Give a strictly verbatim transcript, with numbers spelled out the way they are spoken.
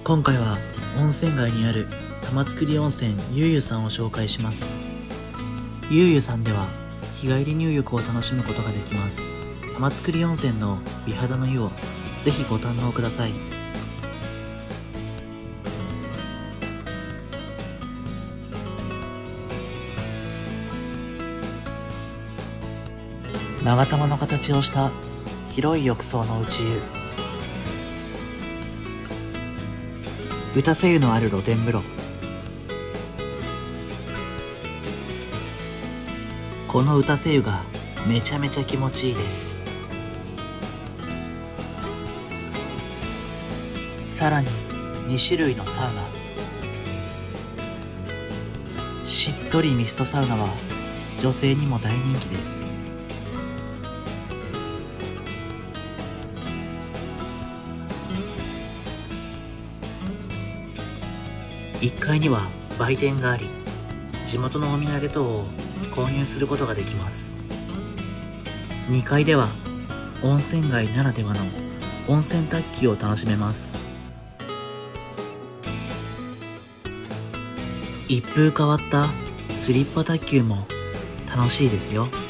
今回は温泉街にある玉造温泉ゆうゆさんを紹介します。ゆうゆさんでは日帰り入浴を楽しむことができます。玉造温泉の美肌の湯をぜひご堪能ください。勾玉の形をした広い浴槽の内湯、打たせ湯のある露天風呂、この打たせ湯がめちゃめちゃ気持ちいいです。さらにに種類のサウナ、しっとりミストサウナは女性にも大人気です。いっかいには売店があり、地元のお土産等を購入することができます。にかいでは温泉街ならではの温泉卓球を楽しめます。一風変わったスリッパ卓球も楽しいですよ。